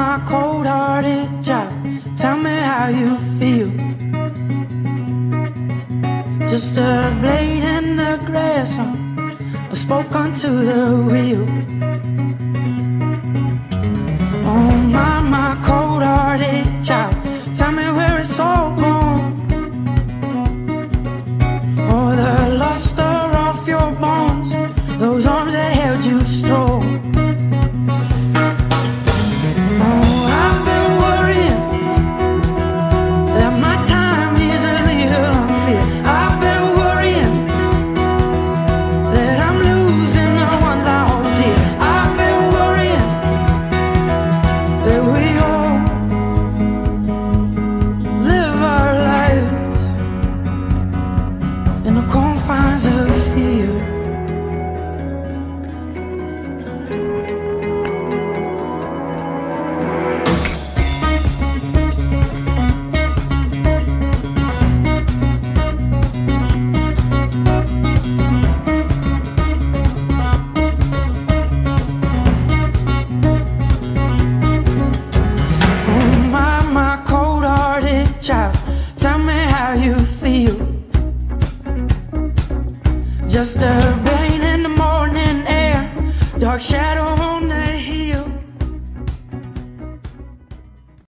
my cold-hearted child, tell me how you feel. Just a blade in the grass, I spoke onto the wheel. Oh my cold-hearted child, tell me where it's all gone. Oh, the luster off your bones, those arms that held you strong. Oh, I've been worrying that my time is a little unclear. I've been worrying that I'm losing the ones I hold dear. I've been worrying that we all live our lives in the confines of fear. Child, tell me how you feel. Just a rain in the morning air, dark shadow